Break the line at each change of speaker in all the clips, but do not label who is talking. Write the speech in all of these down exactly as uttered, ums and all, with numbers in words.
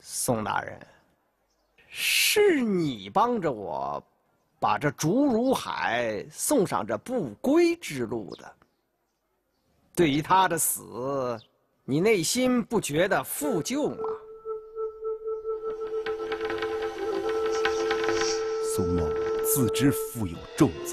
宋大人，是你帮着我把这竹如海送上这不归之路的。对于他的死，你内心不觉得负疚吗？
宋某自知负有重责，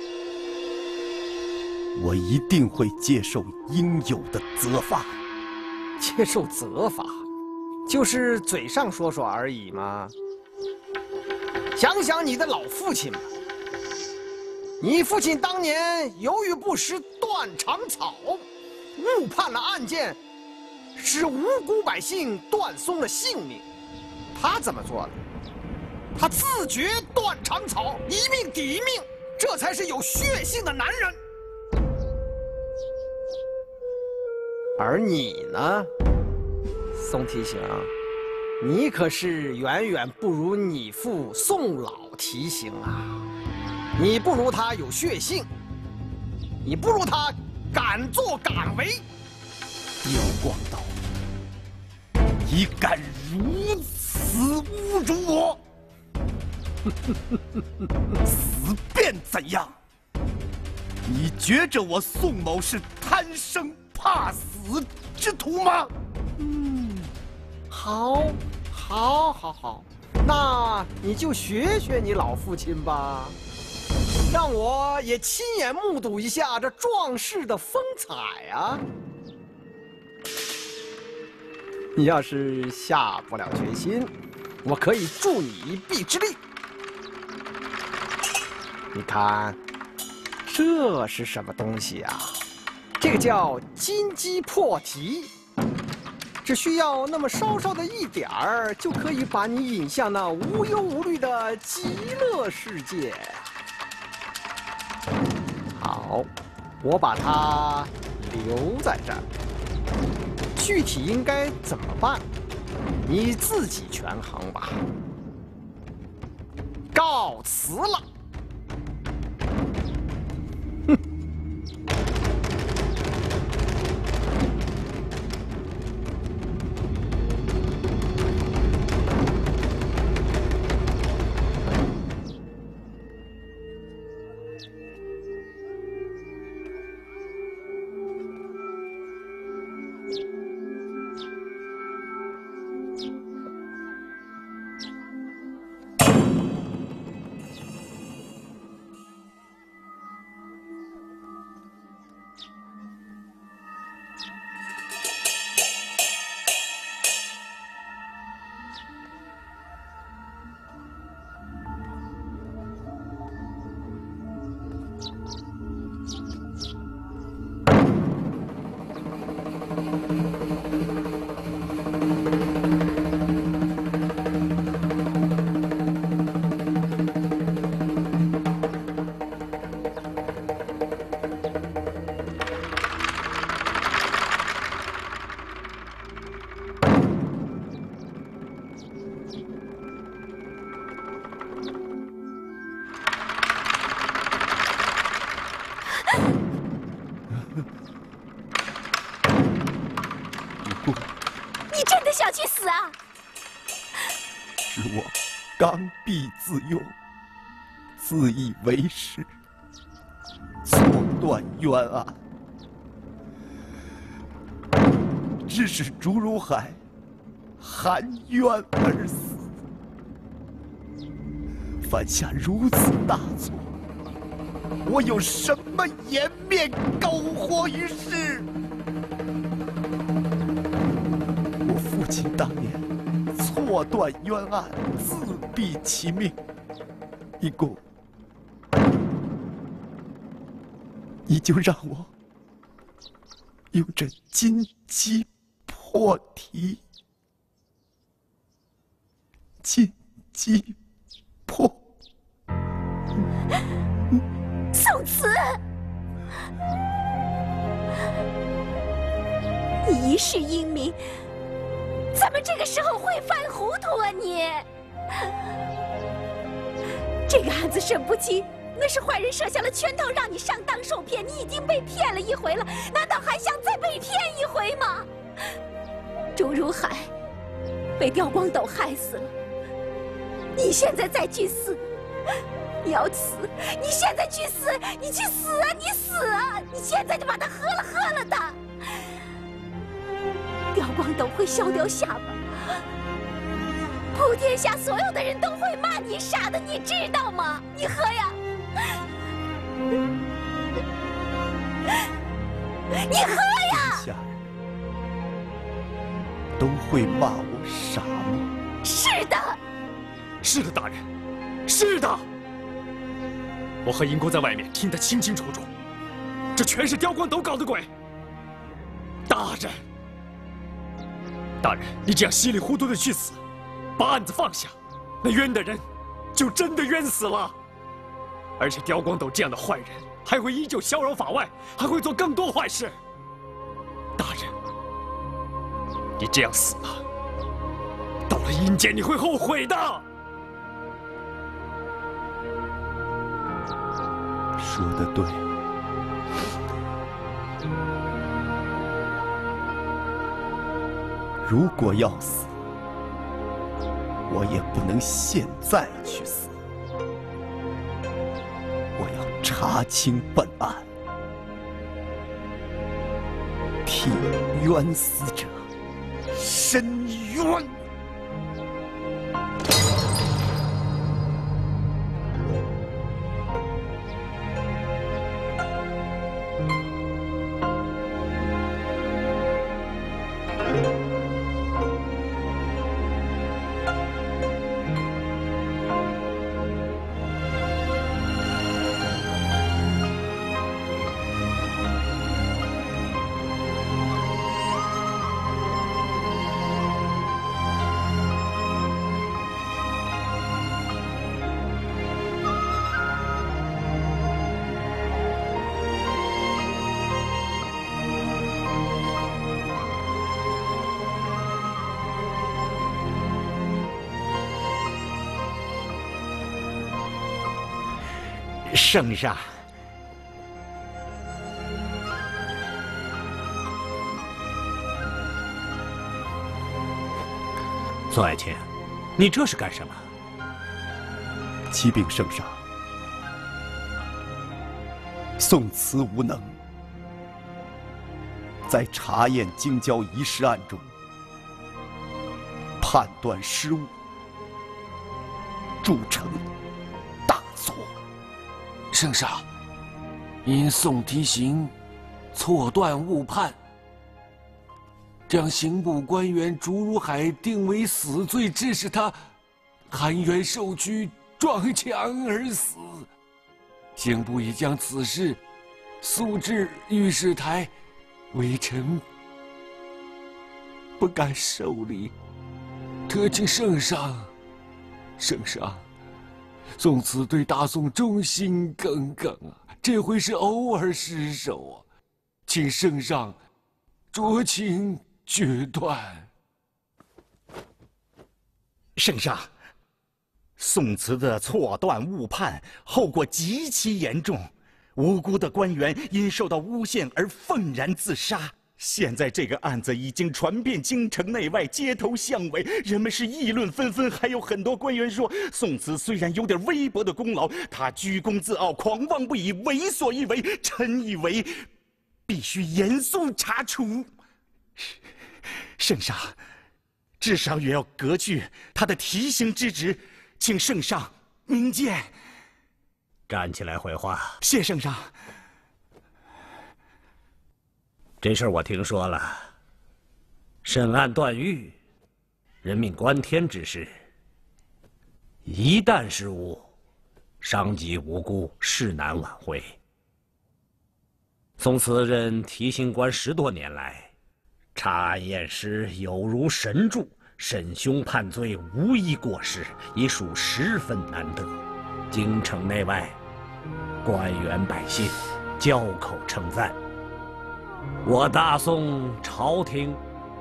我一定会接受应有的责罚。
接受责罚，就是嘴上说说而已吗？想想你的老父亲吧，你父亲当年由于不识断肠草，误判了案件，使无辜百姓断送了性命。他怎么做的？他自觉断肠草，一命抵一命，这才是有血性的男人。而你呢，宋提刑，你可是远远不如你父宋老提刑啊！你不如他有血性，你不如他敢作敢为。
刁光道，你敢如此侮辱我，死便怎样？你觉着我宋某是贪生怕死之徒吗？
嗯，好，好，好，好，那你就学学你老父亲吧，让我也亲眼目睹一下这壮士的风采啊！你要是下不了决心，我可以助你一臂之力。你看，这是什么东西啊？这个叫金鸡破蹄，只需要那么稍稍的一点儿，就可以把你引向那无忧无虑的极乐世界。好，我把它留在这儿。具体应该怎么办，你自己权衡吧。告辞了。
刚愎自用，自以为是，错断冤案，致使竹如海含冤而死，犯下如此大错，我有什么颜面苟活于世？我父亲当年错断冤案，自毙其命，一公，你就让我用这金鸡破蹄，金鸡破。
宋慈，你一世英名，怎么这个时候会犯糊涂啊你？这个案子审不清，那是坏人设下了圈套，让你上当受骗。你已经被骗了一回了，难道还想再被骗一回吗？朱如海， 被刁光斗害死了。你现在再去死，你要死，你现在去死，你去死啊！你死啊！你现在就把他喝了，喝了他。刁光斗会削掉下巴，普天下所有的人都会骂你傻的，你知道吗？你喝呀！你喝呀！
天下人都会骂我傻吗？
是的。
是的，大人，是的。我和银公在外面听得清清楚楚，这全是刁光斗搞的鬼。大人，大人，你这样稀里糊涂的去死，把案子放下，那冤的人就真的冤死了。而且刁光斗这样的坏人还会依旧逍遥法外，还会做更多坏事。大人，你这样死了，到了阴间你会后悔的。
说得对，如果要死，我也不能现在去死。我要查清本案，替冤死者伸冤。
圣上，
左爱卿，你这是干什么？
启禀圣上，宋慈无能，在查验京郊遗失案中判断失误，铸成大错。
圣上，因宋提刑错断误判，将刑部官员朱如海定为死罪，致使他含冤受屈，撞墙而死。刑部已将此事诉至御史台，微臣不敢受理，特请圣上，圣上。宋慈对大宋忠心耿耿啊，这回是偶尔失手啊，请圣上酌情决断。
圣上，宋慈的错断误判后果极其严重，无辜的官员因受到诬陷而愤然自杀。现在这个案子已经传遍京城内外，街头巷尾，人们是议论纷纷。还有很多官员说，宋慈虽然有点微薄的功劳，他居功自傲，狂妄不已，为所欲为。臣以为，必须严肃查处。圣上，至少也要革去他的提刑之职，请圣上明鉴。
站起来回话。
谢圣上。
这事儿我听说了，审案断狱，人命关天之事，一旦失误，伤及无辜，事难挽回。宋慈任提刑官十多年来，查案验尸有如神助，审凶判罪无一过失，已属十分难得。京城内外，官员百姓交口称赞。我大宋朝廷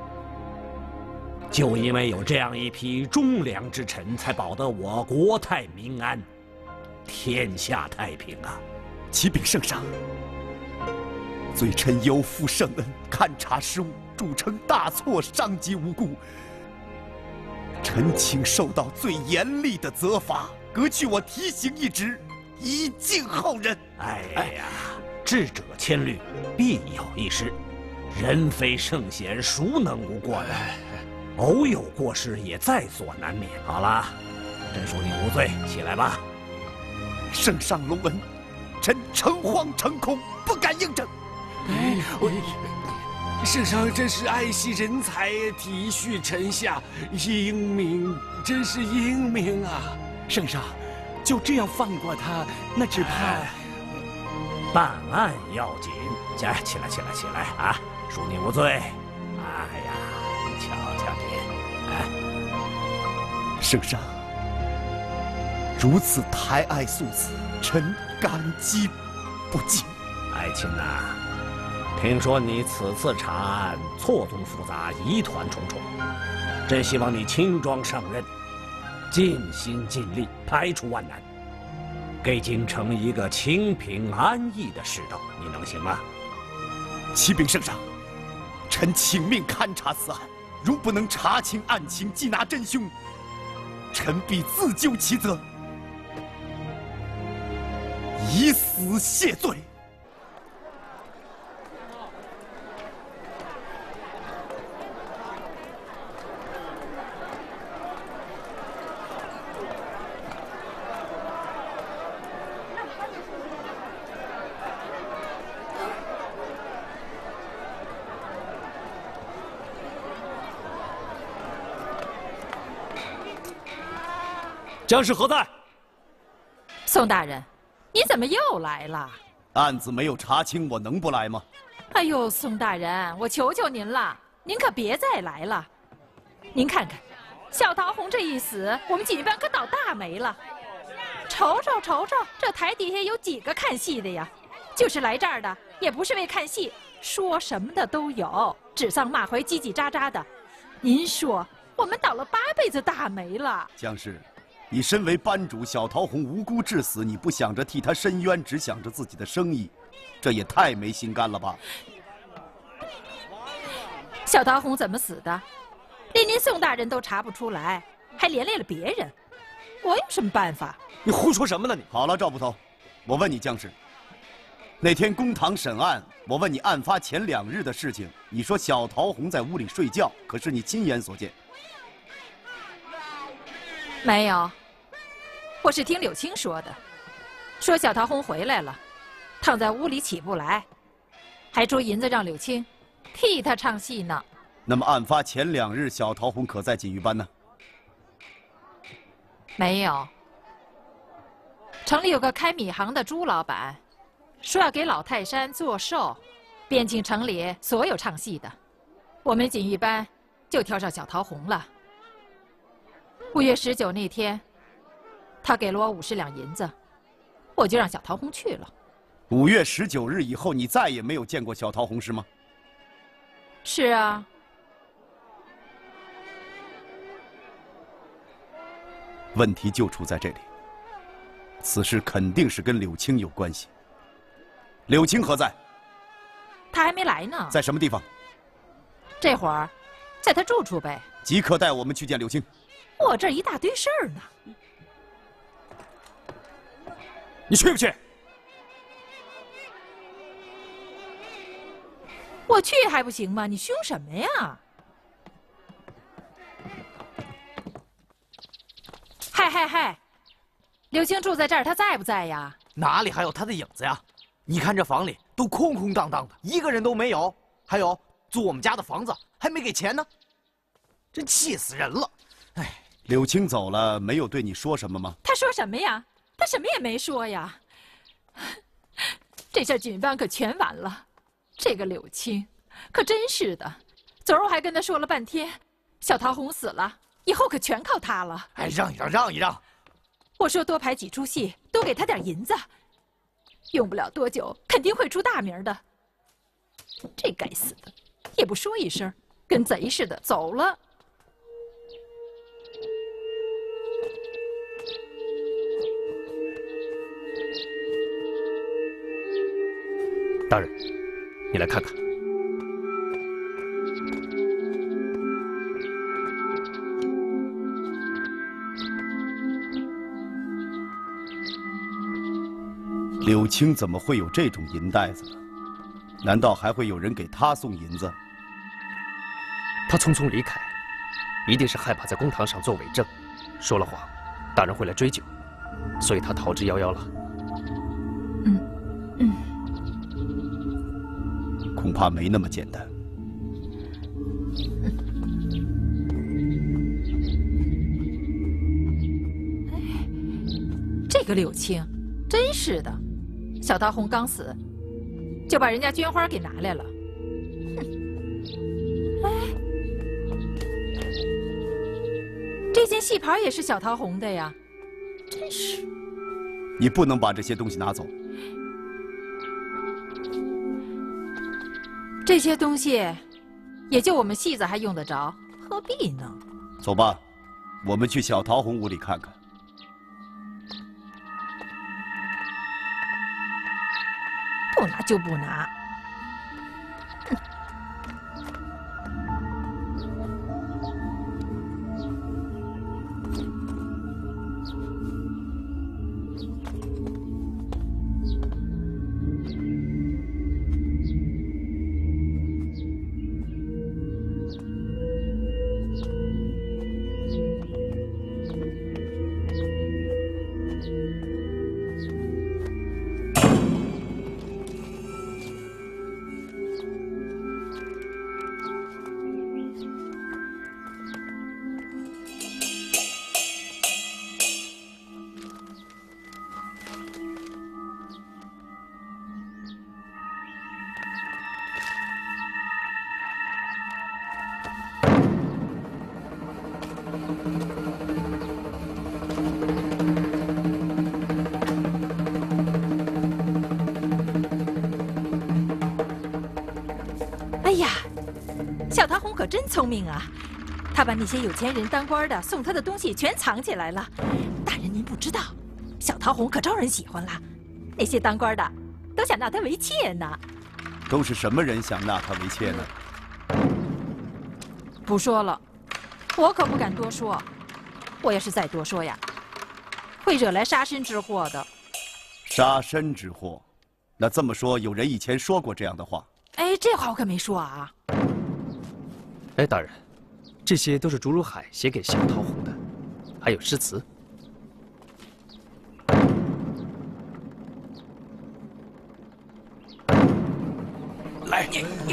就因为有这样一批忠良之臣，才保得我国泰民安，天下太平啊！
启禀圣上，罪臣有负圣恩，勘察失误，铸成大错，伤及无辜。 臣请受到最严厉的责罚，革去我提刑一职，以敬后人。
哎呀，智者千虑，必有一失。人非圣贤，孰能无过呢？偶有过失，也在所难免。好了，朕恕你无罪，起来吧。
圣上隆恩，臣诚惶诚恐，不敢应征。
哎，我圣上真是爱惜人才，体恤臣下，英明，真是英明啊！
圣上，就这样放过他，那只怕……
哎、办案要紧。起来，起来，起来，起来啊！恕你无罪。哎呀，你瞧瞧你，哎，
圣上如此抬爱素子，臣感激不尽。
爱卿呐、啊。听说你此次查案错综复杂，疑团重重，朕希望你轻装上任，尽心尽力排除万难，给京城一个清平安逸的世道，你能行吗？
启禀圣上，臣请命勘察此案，如不能查清案情，缉拿真凶，臣必自究其责，以死谢罪。
将士何在？
宋大人，你怎么又来了？
案子没有查清，我能不来吗？
哎呦，宋大人，我求求您了，您可别再来了。您看看，小桃红这一死，我们锦班可倒大霉了。瞅瞅瞅瞅，这台底下有几个看戏的呀？就是来这儿的，也不是为看戏，说什么的都有，指桑骂槐，叽叽喳喳的。您说，我们倒了八辈子大霉了。
将士。你身为班主，小桃红无辜致死，你不想着替他伸冤，只想着自己的生意，这也太没心肝了吧？
小桃红怎么死的，连您宋大人都查不出来，还连累了别人，我有什么办法？
你胡说什么呢你？
好了，赵捕头，我问你将士，那天公堂审案，我问你案发前两日的事情，你说小桃红在屋里睡觉，可是你亲眼所见？
没有。我是听柳青说的，说小桃红回来了，躺在屋里起不来，还出银子让柳青替他唱戏呢。
那么案发前两日，小桃红可在锦玉班呢？
没有。城里有个开米行的朱老板，说要给老泰山做寿，便请城里所有唱戏的，我们锦玉班就挑上小桃红了。五月十九那天。他给了我五十两银子，我就让小桃红去了。
五月十九日以后，你再也没有见过小桃红是吗？
是啊。
问题就出在这里，此事肯定是跟柳青有关系。柳青何在？
他还没来呢。
在什么地方？
这会儿，在他住处呗。
即刻带我们去见柳青。
我这一大堆事儿呢。
你去不去？
我去还不行吗？你凶什么呀？嗨嗨嗨！柳青住在这儿，他在不在呀？
哪里还有他的影子呀？你看这房里都空空荡荡的，一个人都没有。还有租我们家的房子还没给钱呢，真气死人了！哎，
柳青走了，没有对你说什么吗？
他说什么呀？他什么也没说呀。这下锦班可全完了。这个柳青可真是的，昨儿我还跟他说了半天，小桃红死了，以后可全靠他了。
哎，让一让，让一让。
我说多排几出戏，多给他点银子，用不了多久，肯定会出大名的。这该死的，也不说一声，跟贼似的走了。
大人，你来看看。
柳青怎么会有这种银袋子呢？难道还会有人给他送银子？
他匆匆离开，一定是害怕在公堂上做伪证，说了谎，大人会来追究，所以他逃之夭夭了。
嗯嗯，
恐怕没那么简单。
这个柳青，真是的，小桃红刚死，就把人家绢花给拿来了。哼，哎，这件戏袍也是小桃红的呀，真是。
你不能把这些东西拿走。
这些东西，也就我们戏子还用得着，何必呢？
走吧，我们去小桃红屋里看看。
不拿就不拿。小桃红可真聪明啊，她把那些有钱人当官的送她的东西全藏起来了。大人您不知道，小桃红可招人喜欢了，那些当官的都想纳她为妾呢。
都是什么人想纳她为妾呢？
不说了，我可不敢多说。我要是再多说呀，会惹来杀身之祸的。
杀身之祸？那这么说，有人以前说过这样的话？
哎，这话我可没说啊。
哎，大人，这些都是竹如海写给小桃红的，还有诗词。
来，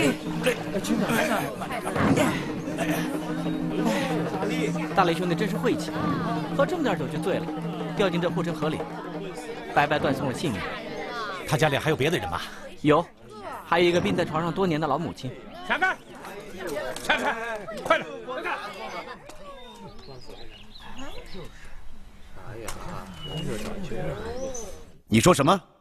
大雷兄弟真是晦气，喝这么点酒就醉了，掉进这护城河里，白白断送了性命。
他家里还有别的人吗？
有，还有一个病在床上多年的老母亲。
闪开！闪开！快点！闪开！
你说什么？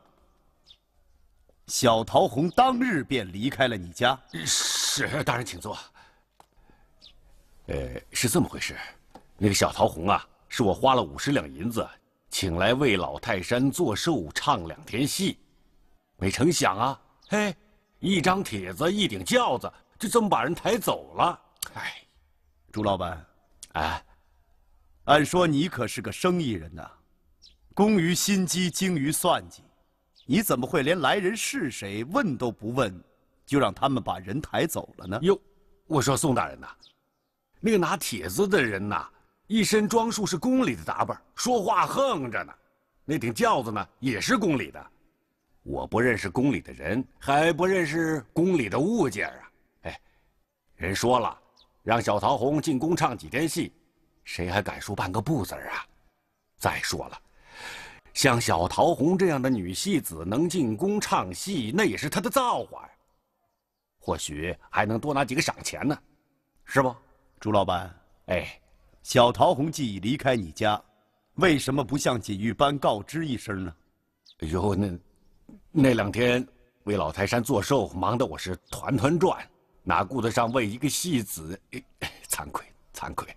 小桃红当日便离开了你家？
是，大人请坐。呃，是这么回事，那个小桃红啊，是我花了五十两银子请来为老泰山做寿唱两天戏，没成想啊，嘿，一张帖子一顶轿子就这么把人抬走了。哎，
朱老板，
哎，
按说你可是个生意人呐，工于心机，精于算计，你怎么会连来人是谁问都不问，就让他们把人抬走了呢？
哟，我说宋大人呐，那个拿帖子的人呐，一身装束是宫里的打扮，说话横着呢。那顶轿子呢，也是宫里的。我不认识宫里的人，还不认识宫里的物件啊！哎，人说了，让小桃红进宫唱几天戏，谁还敢说半个不字啊？再说了，像小桃红这样的女戏子能进宫唱戏，那也是她的造化呀。或许还能多拿几个赏钱呢，是不？
朱老板，
哎，
小桃红既已离开你家，为什么不向锦玉班告知一声呢？
哎呦，那那两天为老泰山做寿，忙得我是团团转，哪顾得上为一个戏子？哎，惭愧，惭愧。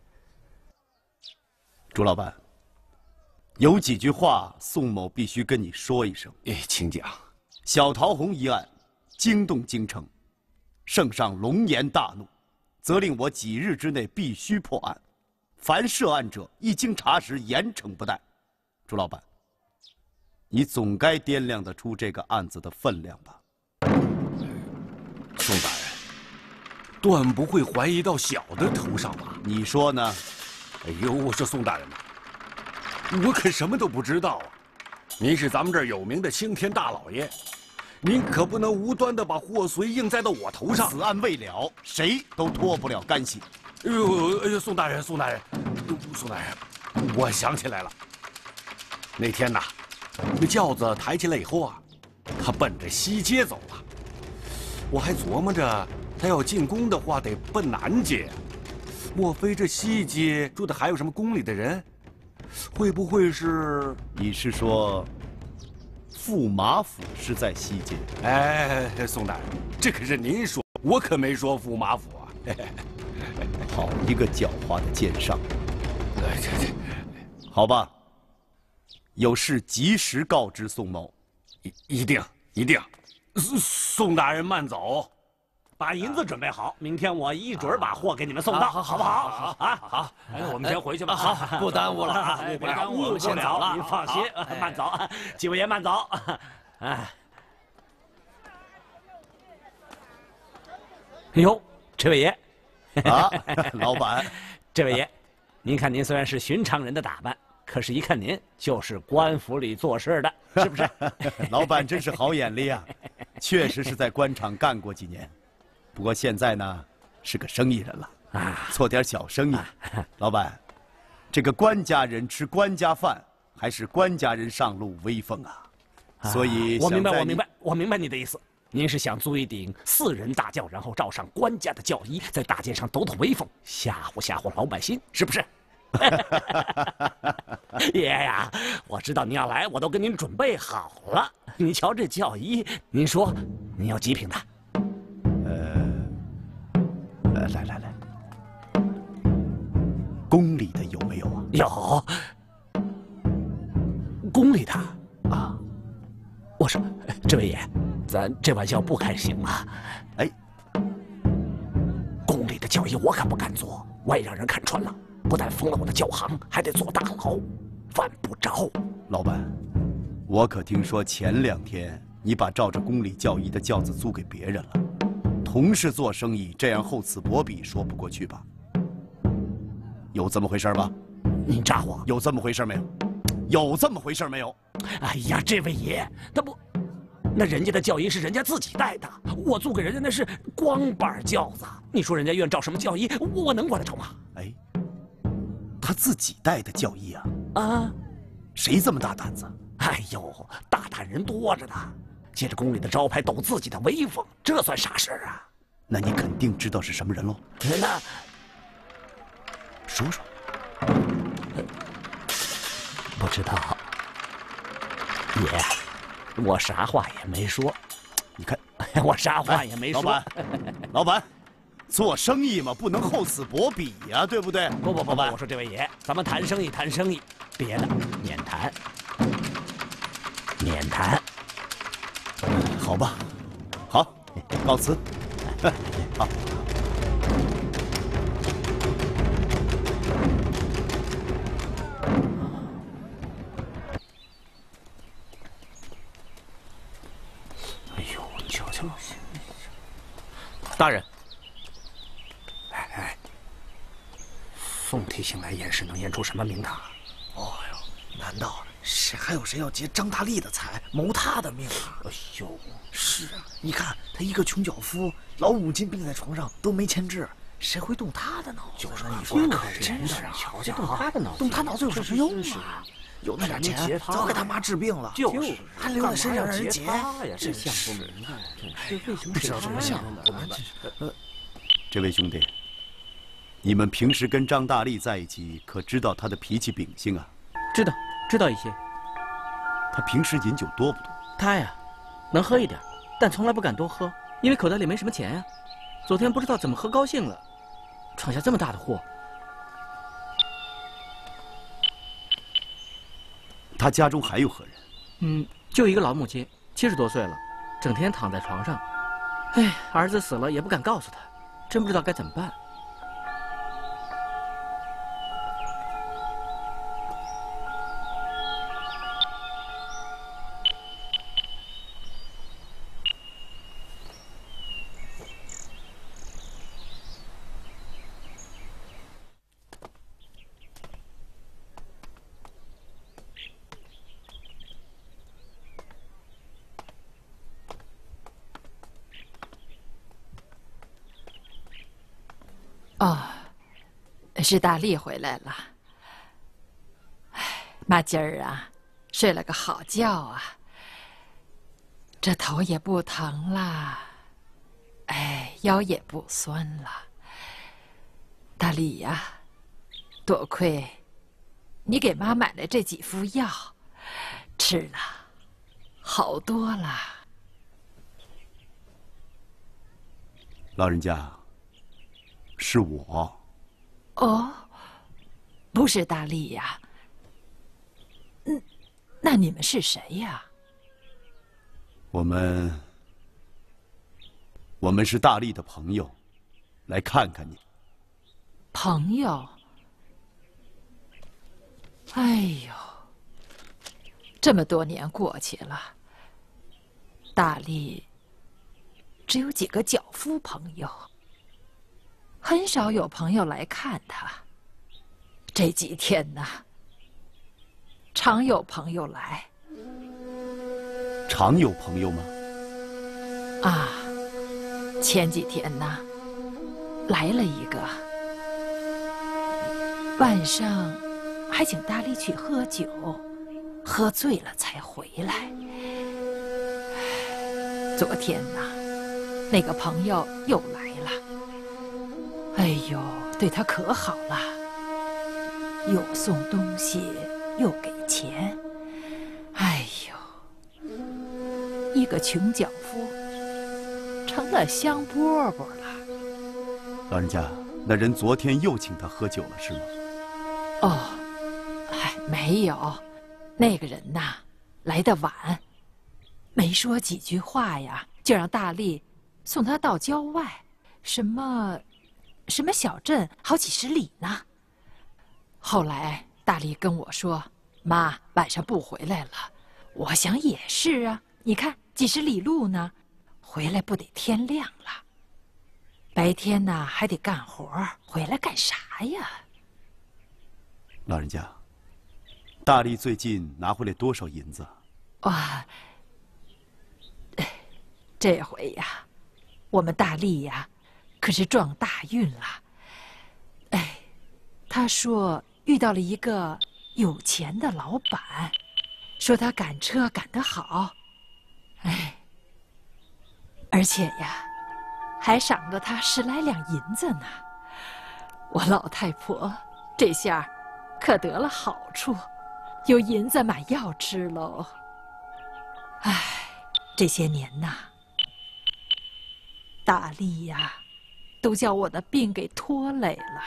朱老板，有几句话宋某必须跟你说一声。
哎，请讲。
小桃红一案惊动京城，圣上龙颜大怒，责令我几日之内必须破案，凡涉案者一经查实，严惩不贷。朱老板， 你总该掂量得出这个案子的分量吧？
宋大人，断不会怀疑到小的头上吧？
你说呢？
哎呦，我说宋大人呐，我可什么都不知道啊！您是咱们这儿有名的青天大老爷，您可不能无端的把祸随应栽到我头上。
此案未了，谁都脱不了干系。
哎呦，哎呦，宋大人，宋大人，宋大人，我想起来了，那天呐，那轿子抬起来以后啊，他奔着西街走了。我还琢磨着，他要进宫的话得奔南街，莫非这西街住的还有什么宫里的人？会不会是？
你是说，驸马府是在西街？
哎，宋大人，这可是您说，我可没说驸马府啊。
好一个狡猾的奸商！
哎，这这，
好吧，有事及时告知宋某。
一一定一定。宋宋大人慢走。
把银子准备好，明天我一准把货给你们送到，好不好？啊，好，
哎，我们先回去吧。
好，
不耽误了，
误
不了，
误不了，您放心，慢走，几位爷慢走。哎，哟，这位爷，
啊，老板，
这位爷，您看您虽然是寻常人的打扮，可是一看您就是官府里做事的，是不是？
老板真是好眼力啊，确实是在官场干过几年。不过现在呢，是个生意人了啊，做点小生意。老板，这个官家人吃官家饭，还是官家人上路威风啊。所以
我明白，我明白，我明白你的意思。您是想租一顶四人大轿，然后罩上官家的轿衣，在大街上抖抖威风，吓唬吓唬老百姓，是不是？爷呀，我知道您要来，我都跟您准备好了。你瞧这轿衣，您说您要几品的？
来来来来，宫里的有没有啊？
有，宫里的啊。我说，这位爷，咱这玩笑不开行吗？
哎，
宫里的轿衣我可不敢做，万一让人看穿了，不但封了我的轿行，还得坐大牢，犯不着。
老板，我可听说前两天你把照着宫里轿衣的轿子租给别人了。同是做生意，这样厚此薄彼，说不过去吧？有这么回事吧？
您诈我？
有这么回事没有？有这么回事没有？
哎呀，这位爷，那不，那人家的轿衣是人家自己带的，我租给人家那是光板轿子。你说人家愿照什么轿衣，我能管得着吗？
哎，他自己带的轿衣啊？
啊，
谁这么大胆子？
哎呦，大胆人多着呢。借着宫里的招牌抖自己的威风，这算啥事儿啊？
那你肯定知道是什么人喽？
那
说说。
不知道。爷，我啥话也没说。
你看，
我啥话也没说。
老板，老板，做生意嘛，不能厚此薄彼呀，对不对？
不不不不，我说这位爷，咱们谈生意谈生意，别的免谈，免谈。
好吧，好，告辞。好。
哎呦，你瞧瞧，
大人，
哎哎，宋提刑来验尸，能验出什么名堂？
哦哟，难道谁还有谁要劫张大力的财，谋他的命啊？
哎呦！
是啊，你看他一个穷脚夫，老母亲病在床上都没钱治，谁会动他的脑子？
就是
你
说
可
真是
啊，
瞧瞧，
动他的脑子，动他脑子有什么用啊？有那点钱，早给他妈治病了，
就是，
还留在身上让人劫
呀，
真
想不明白，这为什么
不知道怎么想的？
不明白。
呃，这位兄弟，你们平时跟张大力在一起，可知道他的脾气秉性啊？
知道，知道一些。
他平时饮酒多不多？
他呀，能喝一点，但从来不敢多喝，因为口袋里没什么钱呀。昨天不知道怎么喝高兴了，闯下这么大的祸。
他家中还有何人？
嗯，就一个老母亲，七十多岁了，整天躺在床上。哎，儿子死了也不敢告诉他，真不知道该怎么办。
哦，是大力回来了。哎，妈今儿啊，睡了个好觉啊，这头也不疼了，哎，腰也不酸了。大力呀，多亏你给妈买了这几副药，吃了好多了。
老人家，是我。
哦，不是大力呀。嗯，那你们是谁呀？
我们，我们是大力的朋友，来看看你。
朋友？哎呦，这么多年过去了，大力只有几个脚夫朋友，很少有朋友来看他。这几天呢，常有朋友来。
常有朋友吗？
啊，前几天呢，来了一个，晚上还请大力去喝酒，喝醉了才回来。昨天呢，那个朋友又来了，哎呦，对他可好了，又送东西，又给钱，哎呦，一个穷脚夫成了香饽饽了。
老人家，那人昨天又请他喝酒了，是吗？
哦，哎，没有，那个人呐，来得晚，没说几句话呀，就让大力送他到郊外，什么，什么小镇，好几十里呢。后来大力跟我说：“妈，晚上不回来了。”我想也是啊，你看几十里路呢，回来不得天亮了？白天呢还得干活，回来干啥呀？
老人家，大力最近拿回来多少银子？
哇，这回呀，我们大力呀，可是撞大运了。哎，他说遇到了一个有钱的老板，说他赶车赶得好，哎，而且呀，还赏了他十来两银子呢。我老太婆这下可得了好处，有银子买药吃喽。唉，这些年呐，大力呀，都叫我的病给拖累了，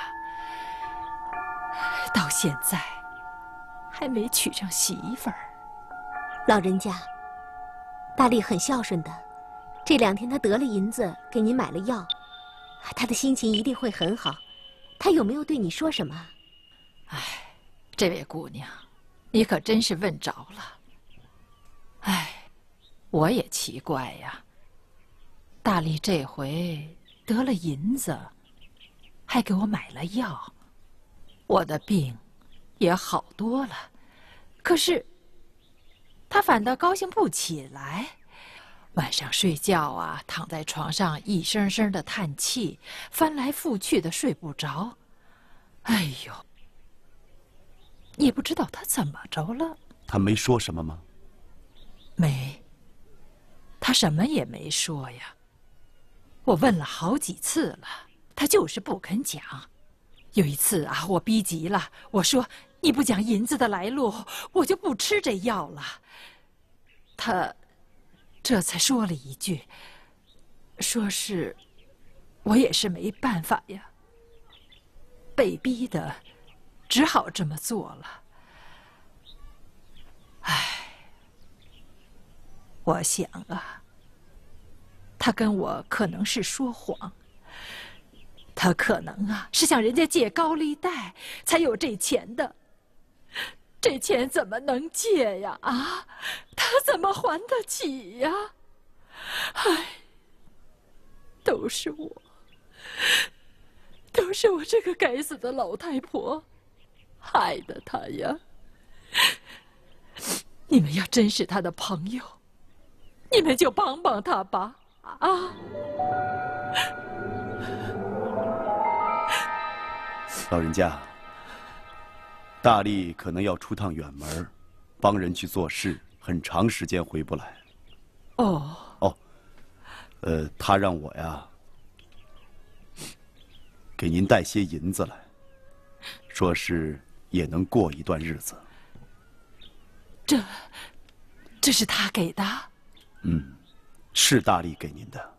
到现在还没娶上媳妇儿。
老人家，大力很孝顺的，这两天他得了银子，给您买了药，他的心情一定会很好。他有没有对你说什么？
唉，这位姑娘，你可真是问着了。唉，我也奇怪呀，大力这回得了银子，还给我买了药，我的病也好多了，可是他反倒高兴不起来。晚上睡觉啊，躺在床上一声声的叹气，翻来覆去的睡不着。哎呦，也不知道他怎么着了。
他没说什么吗？
没，他什么也没说呀。我问了好几次了，他就是不肯讲。有一次啊，我逼急了，我说你不讲银子的来路，我就不吃这药了。他这才说了一句，说是我也是没办法呀，被逼的只好这么做了。唉，我想啊，他跟我可能是说谎，他可能啊是向人家借高利贷才有这钱的。这钱怎么能借呀？啊，他怎么还得起呀？唉，都是我，都是我这个该死的老太婆害的他呀！你们要真是他的朋友，你们就帮帮他吧！啊！
老人家，大力可能要出趟远门，帮人去做事，很长时间回不来。
哦
哦，呃，他让我呀，给您带些银子来，说是也能过一段日子。
这，这是他给的？
嗯，是大力给您的。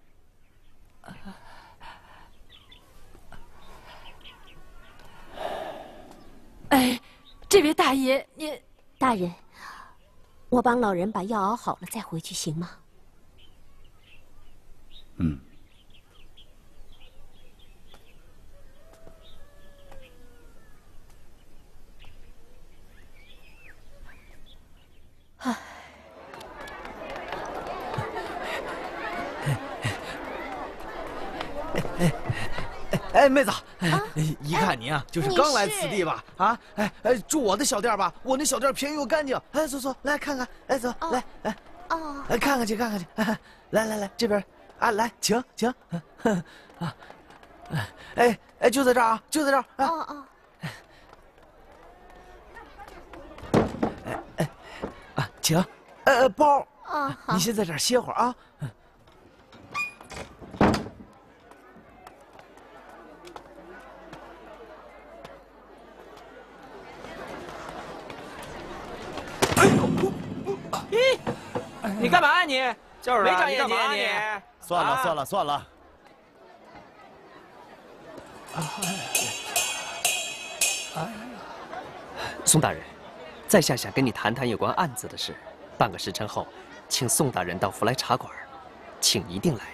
哎，这位大爷，你
大人，我帮老人把药熬好了再回去，行吗？
嗯。
唉。
哎哎哎，妹子，啊、一看你啊，就是刚来此地吧？啊，哎哎，住我的小店吧，我那小店便宜又干净。哎，走走，来看看，哎，走，哦、来来，哦，来看看去，看看去。哎、来来来，这边啊，来，请请。啊，哎哎，就在这儿啊，就在这儿。啊、哦哦。哎哎啊，请。呃，包。啊、哦，你先在这儿歇会儿啊。
咦，你干嘛呀你？
就是
没长眼睛
啊
你！
算了算了算了。
宋大人，在下想跟你谈谈有关案子的事。半个时辰后，请宋大人到福来茶馆，请一定来。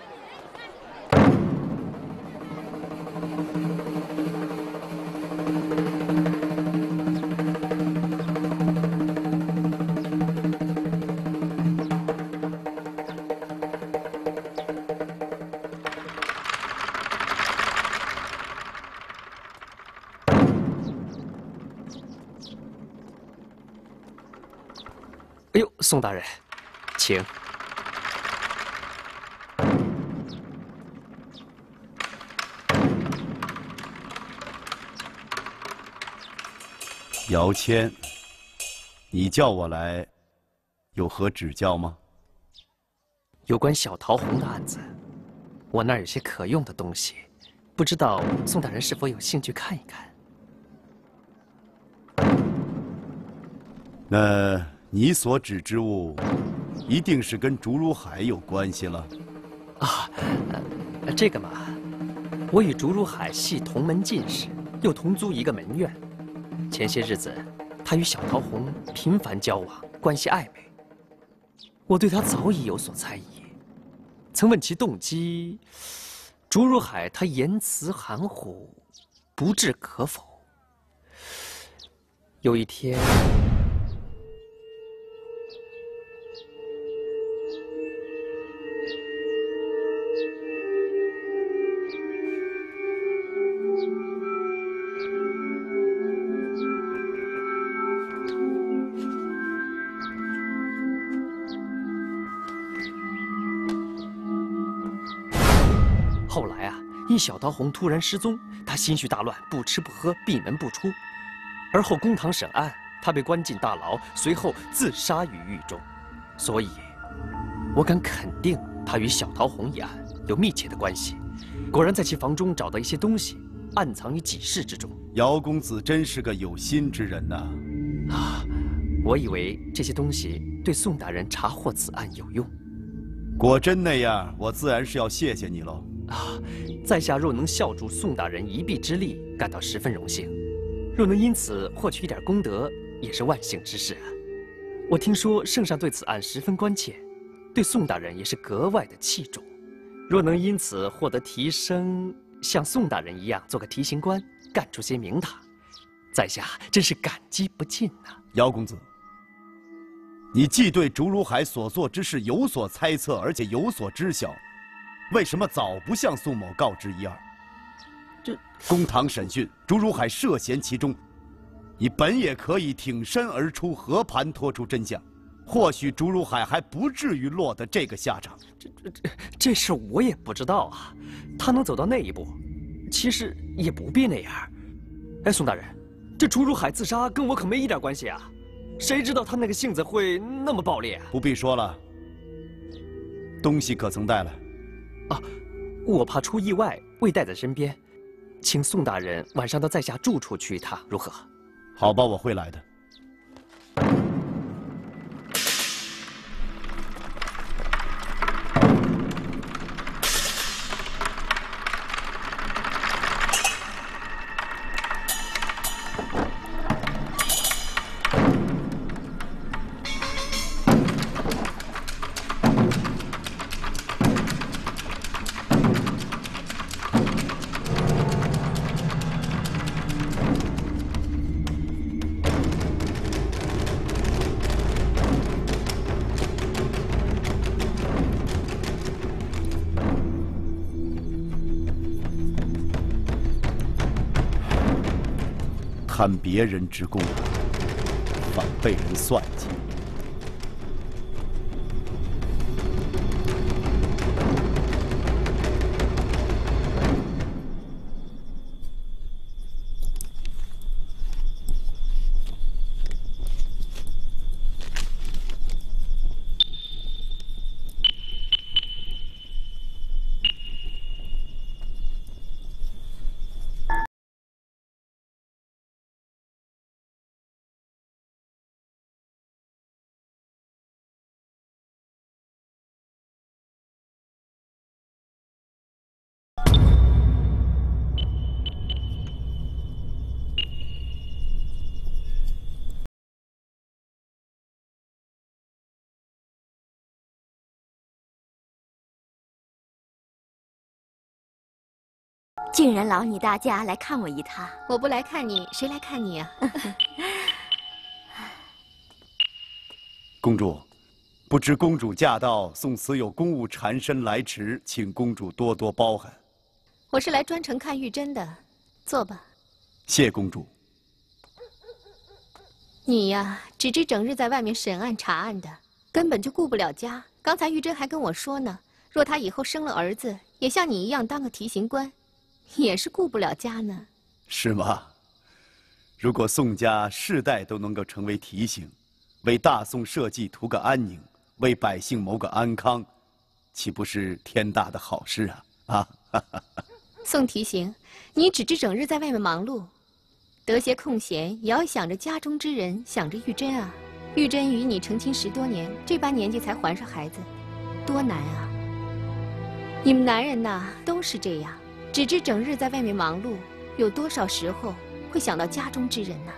哎呦，宋大人，请。
姚谦，你叫我来，有何指教吗？
有关小桃红的案子，我那儿有些可用的东西，不知道宋大人是否有兴趣看一看？
那你所指之物，一定是跟竹如海有关系了。
啊，呃，这个嘛，我与竹如海系同门进士，又同租一个门院。前些日子，他与小桃红频繁交往，关系暧昧。我对他早已有所猜疑，曾问其动机，竹如海他言辞含糊，不置可否。有一天。后来啊，因小桃红突然失踪，他心绪大乱，不吃不喝，闭门不出。而后公堂审案，他被关进大牢，随后自杀于狱中。所以，我敢肯定他与小桃红一案有密切的关系。果然在其房中找到一些东西，暗藏于几室之中。
姚公子真是个有心之人呐！
啊，我以为这些东西对宋大人查获此案有用。
果真那样，我自然是要谢谢你喽。
啊，在下若能效助宋大人一臂之力，感到十分荣幸。若能因此获取一点功德，也是万幸之事啊。我听说圣上对此案十分关切，对宋大人也是格外的器重。若能因此获得提升，像宋大人一样做个提刑官，干出些名堂，在下真是感激不尽呐。
姚公子，你既对竹如海所做之事有所猜测，而且有所知晓，为什么早不向宋某告知一二？
这
公堂审讯，竹如海涉嫌其中，你本也可以挺身而出，和盘托出真相，或许竹如海还不至于落得这个下场。
这这这这事我也不知道啊，他能走到那一步，其实也不必那样。 哎，宋大人，这朱如海自杀跟我可没一点关系啊！谁知道他那个性子会那么暴烈啊？
不必说了。东西可曾带来？
啊，我怕出意外，未带在身边，请宋大人晚上到在下住处去一趟，如何？
好吧，我会来的。 贪别人之功，反被人算计。
竟然劳你大驾来看我一趟，
我不来看你，谁来看你啊？
公主，不知公主驾到，宋慈有公务缠身来迟，请公主多多包涵。
我是来专程看玉珍的，坐吧。
谢公主。
你呀，只知整日在外面审案查案的，根本就顾不了家。刚才玉珍还跟我说呢，若她以后生了儿子，也像你一样当个提刑官。 也是顾不了家呢，
是吗？如果宋家世代都能够成为提刑，为大宋社稷图个安宁，为百姓谋个安康，岂不是天大的好事啊！啊！
宋提刑，你只知整日在外面忙碌，得些空闲也要想着家中之人，想着玉珍啊。玉珍与你成亲十多年，这般年纪才怀上孩子，多难啊！你们男人呐，都是这样。 只知整日在外面忙碌，有多少时候会想到家中之人呢？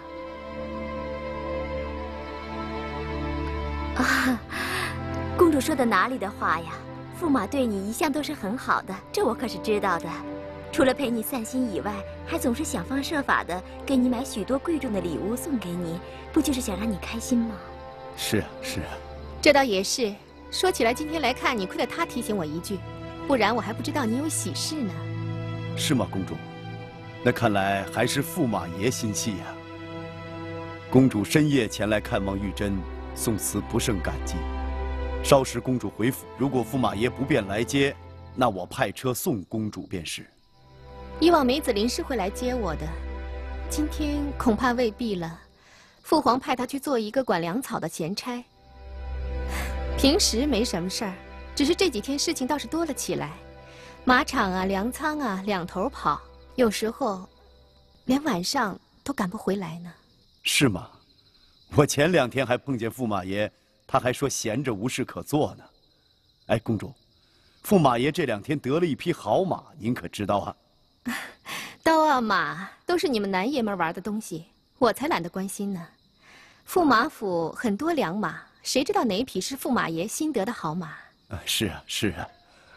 啊，公主说的哪里的话呀？驸马对你一向都是很好的，这我可是知道的。除了陪你散心以外，还总是想方设法的给你买许多贵重的礼物送给你，不就是想让你开心吗？
是啊，是啊。
这倒也是。说起来，今天来看你，亏得他提醒我一句，不然我还不知道你有喜事呢。
是吗，公主？那看来还是驸马爷心细呀。公主深夜前来看望玉珍，宋慈不胜感激。稍时公主回府，如果驸马爷不便来接，那我派车送公主便是。
以往梅子林是会来接我的，今天恐怕未必了。父皇派他去做一个管粮草的闲差。平时没什么事儿，只是这几天事情倒是多了起来。 马场啊，粮仓啊，两头跑，有时候连晚上都赶不回来呢。
是吗？我前两天还碰见驸马爷，他还说闲着无事可做呢。哎，公主，驸马爷这两天得了一匹好马，您可知道啊？
刀啊马都是你们男爷们玩的东西，我才懒得关心呢。驸马府很多良马，谁知道哪匹是驸马爷新得的好马？
啊，是啊，是啊。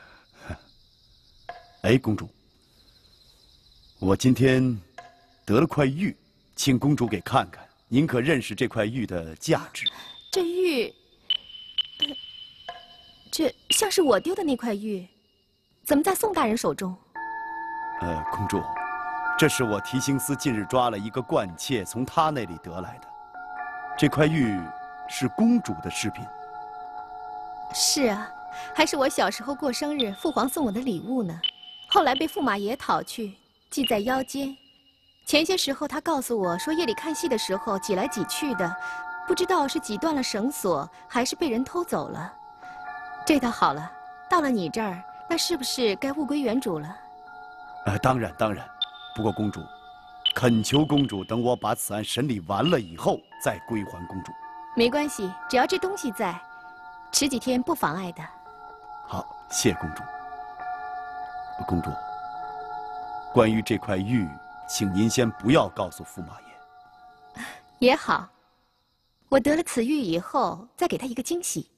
哎，公主，我今天得了块玉，请公主给看看，您可认识这块玉的价值？
这玉，呃，这像是我丢的那块玉，怎么在宋大人手中？
呃，公主，这是我提刑司近日抓了一个惯窃，从他那里得来的。这块玉是公主的饰品。
是啊，还是我小时候过生日，父皇送我的礼物呢。 后来被驸马爷讨去，系在腰间， 前些时候他告诉我说，夜里看戏的时候挤来挤去的，不知道是挤断了绳索，还是被人偷走了。这倒好了，到了你这儿，那是不是该物归原主了？
呃，当然当然。不过公主，恳求公主等我把此案审理完了以后再归还公主。
没关系，只要这东西在，迟几天不妨碍的。
好，谢公主。公主，关于这块玉，请您先不要告诉驸马爷。
也好，我得了此玉以后，再给他一个惊喜。